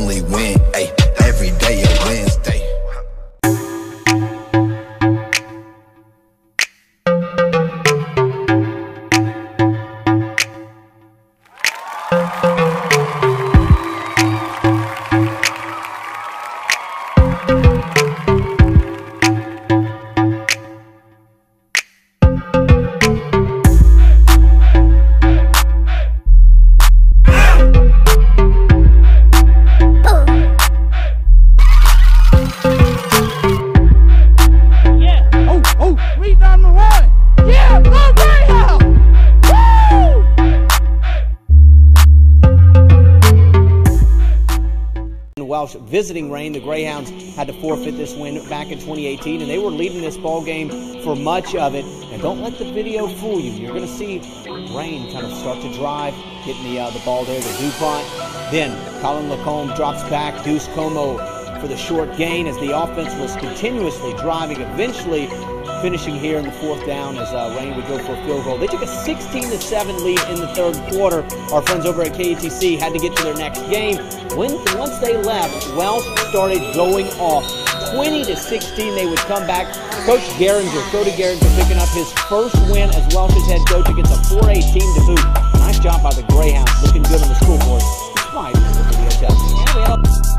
only win, ay, every day a Wednesday. Welsh visiting Rayne. The Greyhounds had to forfeit this win back in 2018, and they were leading this ball game for much of it. And don't let the video fool you. You're going to see Rayne kind of start to drive, getting the ball there, the DuPont. Then Colin Lacombe drops back, Deuce Como for the short gain as the offense was continuously driving, eventually finishing here in the fourth down as Rayne would go for a field goal. They took a 16-7 lead in the third quarter. Our friends over at KATC had to get to their next game. Once they left, Welsh started going off. 20-16, they would come back. Coach Cody Geringer picking up his first win as Welsh's head coach against a 4A team to boot. Nice job by the Greyhounds, looking good on the scoreboard, despite the video test.